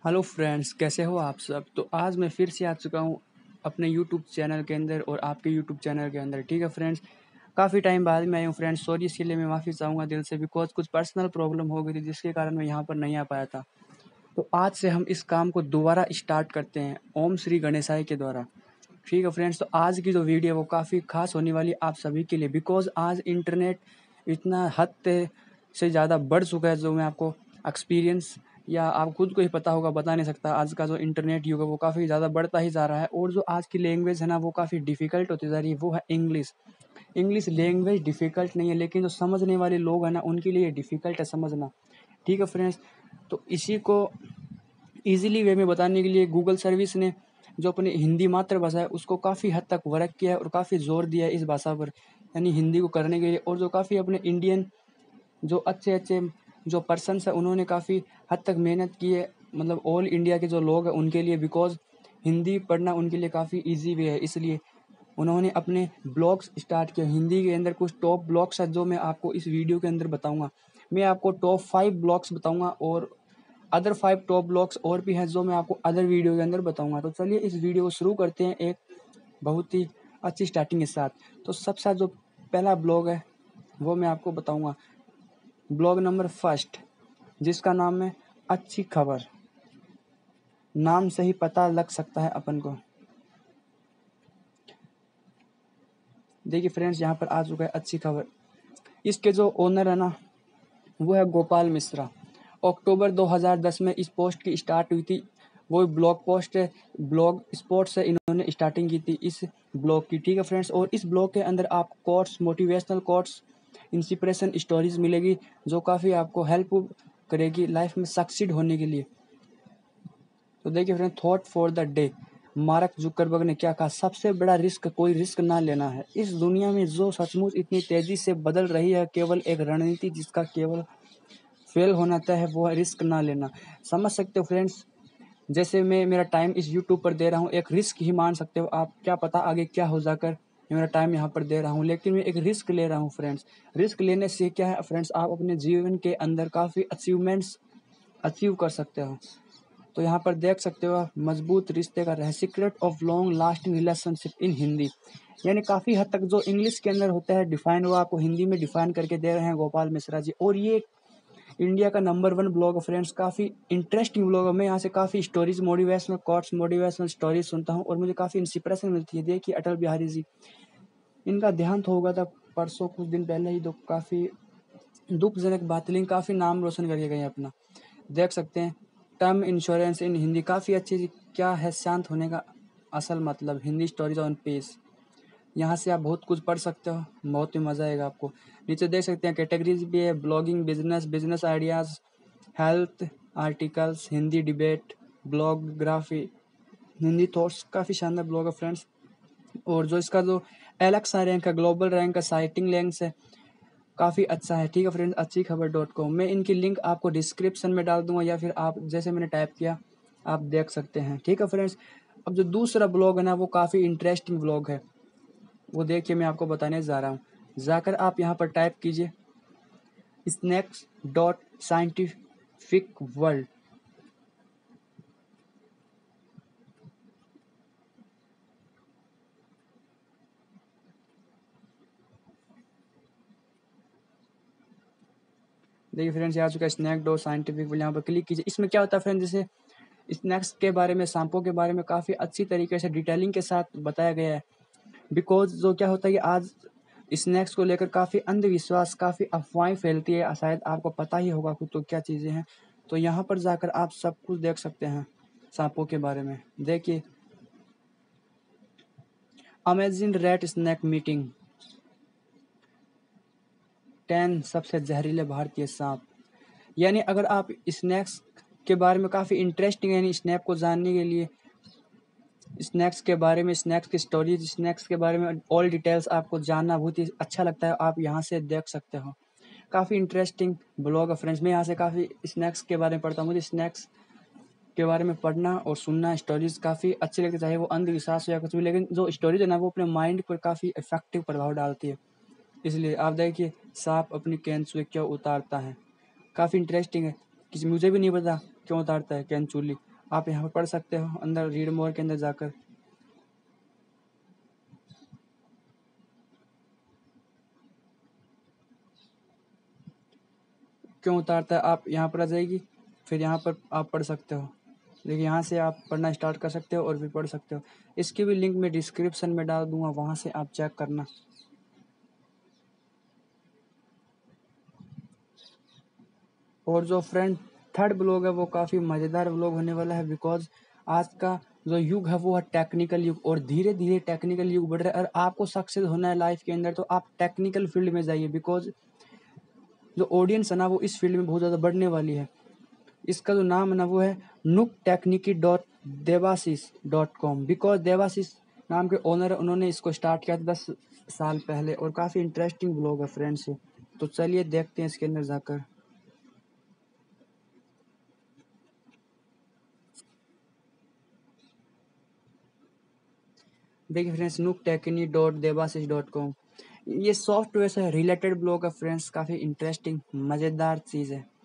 Hello friends, कैसे हो आप सब। तो आज मैं फिर से आ चुका हूँ अपने यूट्यूब चैनल के अंदर और आपके यूट्यूब चैनल के अंदर। ठीक है फ्रेंड्स, काफ़ी टाइम बाद मैं आया हूँ फ्रेंड्स। सॉरी, इसके लिए मैं माफ़ी चाहूँगा दिल से, बिकॉज कुछ पर्सनल प्रॉब्लम हो गई थी जिसके कारण मैं यहाँ पर नहीं आ पाया था। तो आज से हम इस काम को दोबारा स्टार्ट करते हैं ओम श्री गणेशाय के द्वारा। ठीक है फ्रेंड्स, तो आज की जो वीडियो है वो काफ़ी खास होने वाली है आप सभी के लिए, बिकॉज आज इंटरनेट इतना हद से ज़्यादा बढ़ चुका है। जो मैं आपको एक्सपीरियंस या आप खुद को ही पता होगा, बता नहीं सकता। आज का जो इंटरनेट युग है वो काफ़ी ज़्यादा बढ़ता ही जा रहा है, और जो आज की लैंग्वेज है ना वो काफ़ी डिफ़िकल्ट होती जा रही है, वो है इंग्लिश। इंग्लिश लैंग्वेज डिफ़िकल्ट नहीं है, लेकिन जो समझने वाले लोग हैं ना उनके लिए डिफ़िकल्ट है समझना। ठीक है फ्रेंड्स, तो इसी को ईज़िली वे में बताने के लिए गूगल सर्विस ने जो अपनी हिंदी मातृभाषा है उसको काफ़ी हद तक वर्क किया है और काफ़ी ज़ोर दिया है इस भाषा पर, यानी हिंदी को करने के लिए। और जो काफ़ी अपने इंडियन जो अच्छे-अच्छे जो पर्सन्स हैं उन्होंने काफ़ी हद तक मेहनत की है, मतलब ऑल इंडिया के जो लोग हैं उनके लिए, बिकॉज़ हिंदी पढ़ना उनके लिए काफ़ी ईज़ी वे है। इसलिए उन्होंने अपने ब्लॉग्स स्टार्ट किए हिंदी के अंदर। कुछ टॉप ब्लॉग्स हैं जो मैं आपको इस वीडियो के अंदर बताऊँगा। मैं आपको टॉप 5 ब्लॉग्स बताऊँगा, और अदर 5 टॉप ब्लॉग्स और भी हैं जो मैं आपको अदर वीडियो के अंदर बताऊँगा। तो चलिए इस वीडियो को शुरू करते हैं एक बहुत ही अच्छी स्टार्टिंग के साथ। तो सबसे जो पहला ब्लॉग है वो मैं आपको बताऊँगा। ब्लॉग नंबर फर्स्ट, जिसका नाम है अच्छी खबर। नाम से ही पता लग सकता है अपन को। देखिए फ्रेंड्स, यहाँ पर आ चुका है अच्छी खबर। इसके जो ओनर है ना वो है गोपाल मिश्रा। अक्टूबर 2010 में इस पोस्ट की स्टार्ट हुई थी। वो ब्लॉग पोस्ट है, ब्लॉग स्पॉट से इन्होंने स्टार्टिंग की थी इस ब्लॉग की। ठीक है फ्रेंड्स, और इस ब्लॉग के अंदर आपको quotes, motivational quotes, inspiration stories मिलेगी जो काफ़ी आपको हेल्प करेगी लाइफ में सक्सीड होने के लिए। तो देखिए friend, thought for the day. Mark Zuckerberg ने क्या कहा, सबसे बड़ा रिस्क कोई रिस्क ना लेना है। इस दुनिया में जो सचमुच इतनी तेजी से बदल रही है, केवल एक रणनीति जिसका केवल फेल होना तय है, वो है रिस्क ना लेना। समझ सकते हो फ्रेंड्स, जैसे मैं मेरा टाइम इस यूट्यूब पर दे रहा हूँ, एक रिस्क ही मान सकते हो आप। क्या पता आगे क्या हो जाकर मैं मेरा टाइम यहाँ पर दे रहा हूँ, लेकिन मैं एक रिस्क ले रहा हूँ फ्रेंड्स। रिस्क लेने से क्या है फ्रेंड्स, आप अपने जीवन के अंदर काफ़ी अचीवमेंट्स अचीव कर सकते हो। तो यहाँ पर देख सकते हो मजबूत रिश्ते का रहस्य, secret of long lasting relationship in Hindi. यानी काफ़ी हद तक जो इंग्लिश के अंदर होता है डिफाइन, वो आपको हिंदी में डिफाइन करके दे रहे हैं गोपाल मिश्रा जी। और ये इंडिया का नंबर 1 ब्लॉग है फ्रेंड्स। काफ़ी इंटरेस्टिंग ब्लॉग है। मैं यहाँ से काफ़ी stories, motivational quotes, motivational stories सुनता हूँ और मुझे काफ़ी इंस्पिरेशन मिलती है। देखिए अटल बिहारी जी, इनका देहांत हो गया था परसों, कुछ दिन पहले ही। तो काफ़ी दुखजनक बात, लेकिन काफ़ी नाम रोशन करके गए अपना। देख सकते हैं टर्म इंश्योरेंस इन हिंदी, काफ़ी अच्छी चीज़। क्या है शांत होने का असल मतलब, हिंदी स्टोरीज ऑन पेज। यहाँ से आप बहुत कुछ पढ़ सकते हो, बहुत ही मज़ा आएगा आपको। नीचे देख सकते हैं कैटेगरीज भी है, blogging, business, business ideas, health articles, Hindi debate, blography, Hindi thoughts. काफ़ी शानदार ब्लॉग है फ्रेंड्स। और जो इसका जो एलेक्सा रैंक है, ग्लोबल रैंक है, साइटिंग रैंक्स है, काफ़ी अच्छा है। ठीक है फ्रेंड्स, अच्छी खबर .com। मैं इनकी लिंक आपको डिस्क्रिप्शन में डाल दूंगा, या फिर आप जैसे मैंने टाइप किया आप देख सकते हैं। ठीक है फ्रेंड्स, अब जो दूसरा ब्लॉग है ना वो काफ़ी इंटरेस्टिंग ब्लॉग है, वो देखिए मैं आपको बताने जा रहा हूँ। जाकर आप यहाँ पर टाइप कीजिए स्नैक्स डॉट साइंटिफिक वर्ल्ड। देखिए फ्रेंड्स, यहाँ चुका है स्नैक डॉट साइंटिफिक वर्ल्ड। यहाँ पर क्लिक कीजिए। इसमें क्या होता है फ्रेंड्स, जैसे स्नैक्स के बारे में, शैम्पू के बारे में काफ़ी अच्छी तरीके से डिटेलिंग के साथ बताया गया है। बिकॉज जो क्या होता है कि आज स्नैक्स को लेकर काफ़ी अंधविश्वास, काफ़ी अफवाहें फैलती है, शायद आपको पता ही होगा कुछ तो क्या चीज़ें हैं। तो यहाँ पर जाकर आप सब कुछ देख सकते हैं सांपों के बारे में। देखिए अमेजिंग रेट स्नैक मीटिंग, 10 सबसे जहरीले भारतीय सांप। यानी अगर आप स्नैक्स के बारे में काफ़ी इंटरेस्टिंग है, यानी स्नैप को जानने के लिए, स्नैक्स के बारे में, स्नैक्स की स्टोरीज, स्नैक्स के बारे में ऑल डिटेल्स आपको जानना बहुत ही अच्छा लगता है, आप यहाँ से देख सकते हो। काफ़ी इंटरेस्टिंग ब्लॉग है फ्रेंड्स। मैं यहाँ से काफ़ी स्नैक्स के बारे में पढ़ता हूँ। मुझे स्नैक्स के बारे में पढ़ना और सुनना स्टोरीज काफ़ी अच्छी लगती है, चाहे वो अंधविश्वास हो या कुछ भी, लेकिन जो स्टोरीज है ना वो अपने माइंड पर काफ़ी इफेक्टिव प्रभाव डालती है। इसलिए आप देखिए सांप अपनी कैंचुली क्यों उतारता है, काफ़ी इंटरेस्टिंग है। किसी मुझे भी नहीं पता क्यों उतारता है कैंचुली। आप यहाँ पर पढ़ सकते हो अंदर रीड मोर के अंदर जाकर। क्यों उतारता है, आप यहाँ पर आ जाएगी, फिर यहाँ पर आप पढ़ सकते हो। देखिए यहाँ से आप पढ़ना स्टार्ट कर सकते हो और भी पढ़ सकते हो। इसकी भी लिंक मैं डिस्क्रिप्शन में डाल दूंगा, वहाँ से आप चेक करना। और जो फ्रेंड थर्ड ब्लॉग है वो काफ़ी मज़ेदार ब्लॉग होने वाला है, बिकॉज आज का जो युग है वो है टेक्निकल युग, और धीरे धीरे टेक्निकल युग बढ़ रहा है। और आपको सक्सेस होना है लाइफ के अंदर तो आप टेक्निकल फील्ड में जाइए, बिकॉज जो ऑडियंस है ना वो इस फील्ड में बहुत ज़्यादा बढ़ने वाली है। इसका जो नाम है ना वो है nooktekniki.devasis.com, बिकॉज देवाशीष नाम के ओनर है, उन्होंने इसको स्टार्ट किया था 10 साल पहले, और काफ़ी इंटरेस्टिंग ब्लॉग है फ्रेंड्स। तो चलिए देखते हैं इसके अंदर जाकर। देखिए फ्रेंड्स, nooktekni.devasis.com, ये सॉफ्टवेयर से रिलेटेड ब्लॉग है फ्रेंड्स, काफ़ी इंटरेस्टिंग मज़ेदार चीज़ है।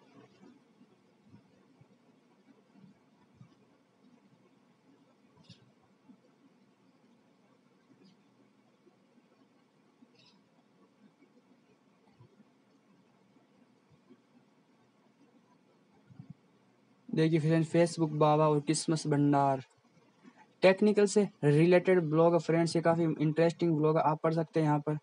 देखिए फ्रेंड्स, फेसबुक बाबा और क्रिसमस भंडार, टेक्निकल से रिलेटेड ब्लॉग है फ्रेंड्स, ये काफ़ी इंटरेस्टिंग ब्लॉग है, आप पढ़ सकते हैं यहाँ पर।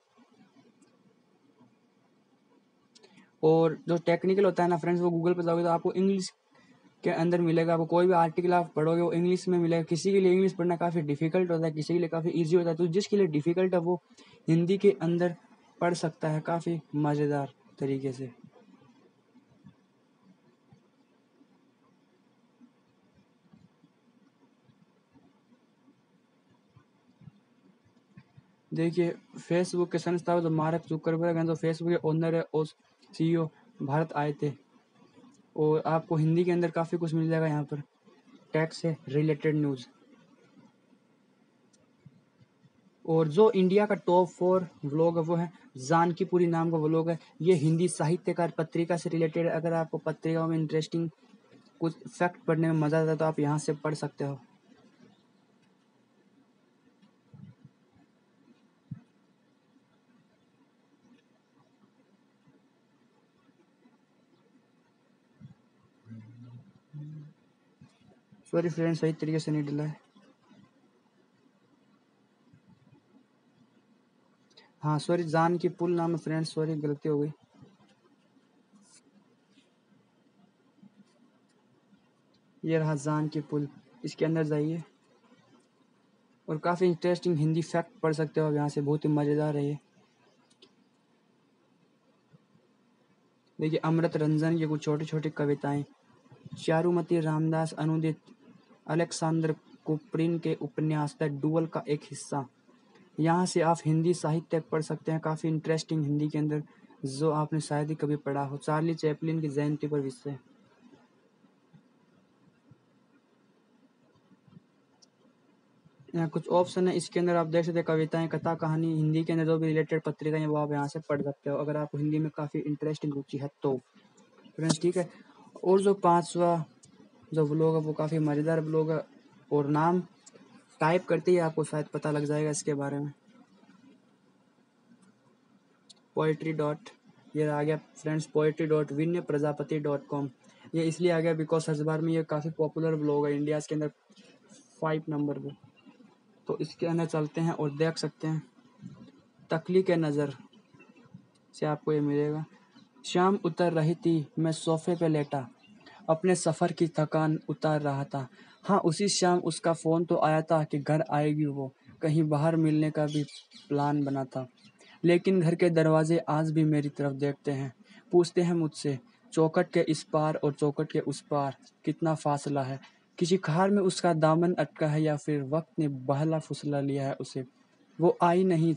और जो टेक्निकल होता है ना फ्रेंड्स, वो गूगल पर जाओगे तो आपको इंग्लिश के अंदर मिलेगा। आपको कोई भी आर्टिकल आप पढ़ोगे वो इंग्लिश में मिलेगा। किसी के लिए इंग्लिश पढ़ना काफ़ी डिफिकल्ट होता है, किसी के लिए काफ़ी इजी होता है, तो जिसके लिए डिफिकल्ट है वो हिंदी के अंदर पढ़ सकता है काफ़ी मज़ेदार तरीके से। देखिए फेसबुक के संस्थापक जो मार्क जुकरबर्ग हैं, जो फेसबुक के ओनर है और सीईओ, भारत आए थे। और आपको हिंदी के अंदर काफ़ी कुछ मिल जाएगा यहाँ पर, टैक्स से रिलेटेड न्यूज़। और जो इंडिया का टॉप 4 व्लॉग है वो है जानकीपुरी नाम का व्लॉग है। ये हिंदी साहित्यकार पत्रिका से रिलेटेड है। अगर आपको पत्रिकाओं में इंटरेस्टिंग कुछ फैक्ट पढ़ने में मज़ा आता है तो आप यहाँ से पढ़ सकते हो। सॉरी फ्रेंड, सही तरीके से नहीं डला है। हाँ सॉरी, जानकी पुल नाम है फ्रेंड, सॉरी गलती हो गई। ये रहा जानकी पुल, इसके अंदर जाइए और काफ़ी इंटरेस्टिंग हिंदी फैक्ट पढ़ सकते हो आप यहाँ से, बहुत ही मज़ेदार है ये। देखिए अमृत रंजन की कुछ छोटी छोटी कविताएं, चारुमती रामदास अनुदित, अलेक्सांद्र कुप्रिन के उपन्यास द डुअल का एक हिस्सा। यहाँ से आप हिंदी साहित्य पढ़ सकते हैं, काफ़ी इंटरेस्टिंग हिंदी के अंदर, जो आपने शायद ही कभी पढ़ा हो। चार्ली चैपलिन की जयंती पर विषय। यहाँ कुछ ऑप्शन है, इसके अंदर आप देख सकते हैं कविताएं, कथा, कहानी, हिंदी के अंदर जो भी रिलेटेड पत्रिका है वो आप यहाँ से पढ़ सकते हो, अगर आपको हिंदी में काफ़ी इंटरेस्टिंग रुचि है तो फ्रेंड्स, ठीक है। और जो 5वां जो ब्लॉग है वो काफ़ी मज़ेदार ब्लॉग है, और नाम टाइप करते ही आपको शायद पता लग जाएगा इसके बारे में। पोइट्री डॉट, ये आ गया फ्रेंड्स, poetry.विनय प्रजापति.com। ये इसलिए आ गया बिकॉज हर बार में ये काफ़ी पॉपुलर ब्लॉग है इंडिया के अंदर 5 नंबर पे। तो इसके अंदर चलते हैं और देख सकते हैं, तकली के नज़र से आपको ये मिलेगा। शाम उतर रही थी, मैं सोफे पे लेटा, अपने सफ़र की थकान उतार रहा था। हाँ उसी शाम उसका फ़ोन तो आया था कि घर आएगी वो, कहीं बाहर मिलने का भी प्लान बना था। लेकिन घर के दरवाजे आज भी मेरी तरफ देखते हैं, पूछते हैं मुझसे, चौखट के इस पार और चौखट के उस पार कितना फासला है। किसी खार में उसका दामन अटका है या फिर वक्त ने बहला फुसला लिया है उसे। वो आई नहीं,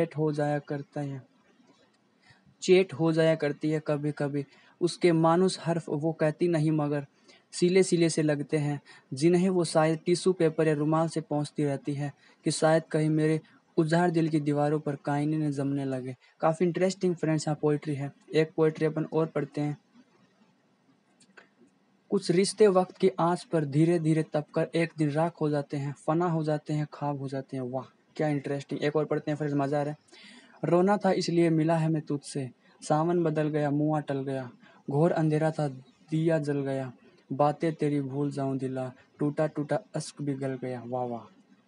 चेट हो जाया करती है कभी कभी। उसके मानुस हर्फ वो कहती नहीं, मगर सिले सिले से लगते हैं, जिन्हें वो शायद टिश्यू पेपर या रुमाल से पोंछती रहती है, कि शायद कहीं मेरे उजाड़ दिल की दीवारों पर कायने न जमने लगे। काफ़ी इंटरेस्टिंग फ्रेंड्स यहाँ पोइट्री है। एक पोइट्री अपन और पढ़ते हैं। कुछ रिश्ते वक्त की आंच पर धीरे धीरे तपकर एक दिन राख हो जाते हैं, फना हो जाते हैं, ख्वाब हो जाते हैं। वाह क्या इंटरेस्टिंग। एक और पढ़ते हैं, फिर मजा आ रहा है। रोना था इसलिए मिला है मैं तुझसे, सावन बदल गया मुआ टल गया, घोर अंधेरा था दिया जल गया, बातें तेरी भूल जाऊं दिला, टूटा टूटा अश्क भी गल गया। वाह वाह,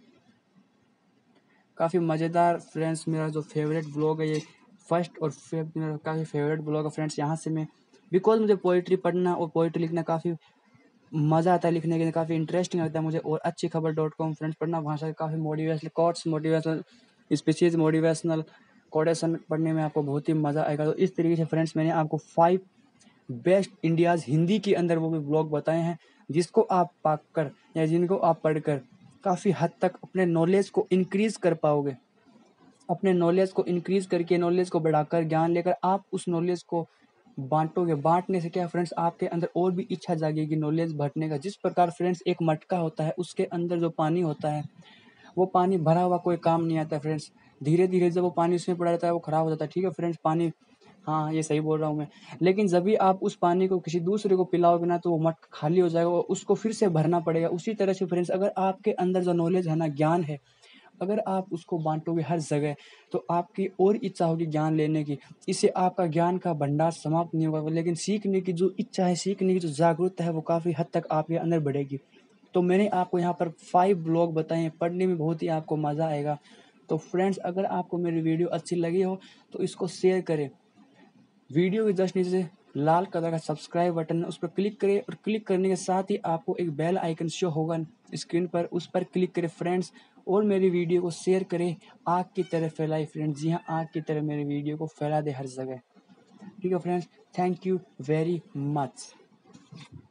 काफ़ी मज़ेदार फ्रेंड्स। मेरा जो फेवरेट ब्लॉग है ये फर्स्ट और फिफ्थ मेरा काफ़ी फेवरेट ब्लॉग है फ्रेंड्स। यहाँ से मैं बिकॉज मुझे पोइट्री पढ़ना और पोइट्री लिखना काफ़ी मज़ा आता है, लिखने के काफ़ी इंटरेस्टिंग लगता है मुझे। और अच्छी खबर .com फ्रेंड्स पढ़ना, वहाँ से काफ़ी motivational quotes, motivational speeches, motivational quotation पढ़ने में आपको बहुत ही मज़ा आएगा। तो इस तरीके से फ्रेंड्स मैंने आपको 5 बेस्ट इंडियाज़ हिंदी के अंदर वो भी ब्लॉग बताए हैं, जिसको आप पाकर या जिनको आप पढ़कर काफ़ी हद तक अपने नॉलेज को इंक्रीज़ कर पाओगे। अपने नॉलेज को इंक्रीज़ करके, नॉलेज को बढ़ाकर, ज्ञान लेकर आप उस नॉलेज को बाँटोगे। बाँटने से क्या फ्रेंड्स, आपके अंदर और भी इच्छा जागेगी नॉलेज बाँटने का। जिस प्रकार फ्रेंड्स एक मटका होता है, उसके अंदर जो पानी होता है, वो पानी भरा हुआ कोई काम नहीं आता फ्रेंड्स। धीरे-धीरे जब वो पानी उसमें पड़ा रहता है, वो खराब हो जाता है। ठीक है फ्रेंड्स, पानी, हाँ, ये सही बोल रहा हूँ मैं। लेकिन जब भी आप उस पानी को किसी दूसरे को पिलाओगे ना, तो वो मटका खाली हो जाएगा और उसको फिर से भरना पड़ेगा। उसी तरह से फ्रेंड्स, अगर आपके अंदर जो नॉलेज है ना, ज्ञान है, अगर आप उसको बाँटोगे हर जगह, तो आपकी और इच्छा होगी ज्ञान लेने की। इससे आपका ज्ञान का भंडार समाप्त नहीं होगा, लेकिन सीखने की जो इच्छा है, सीखने की जो जागरूकता है, वो काफ़ी हद तक आपके अंदर बढ़ेगी। तो मैंने आपको यहाँ पर 5 ब्लॉग बताए हैं, पढ़ने में बहुत ही आपको मज़ा आएगा। तो फ्रेंड्स, अगर आपको मेरी वीडियो अच्छी लगी हो, तो इसको शेयर करें। वीडियो के जस्ट नीचे लाल कलर का सब्सक्राइब बटन है, उस पर क्लिक करें और क्लिक करने के साथ ही आपको एक बेल आइकन शो होगा स्क्रीन पर, उस पर क्लिक करें फ्रेंड्स। और मेरी वीडियो को शेयर करें, आग की तरह फैलाए फ्रेंड्स। जी हाँ, आग की तरह मेरी वीडियो को फैला दे हर जगह। ठीक है friends, thank you very much.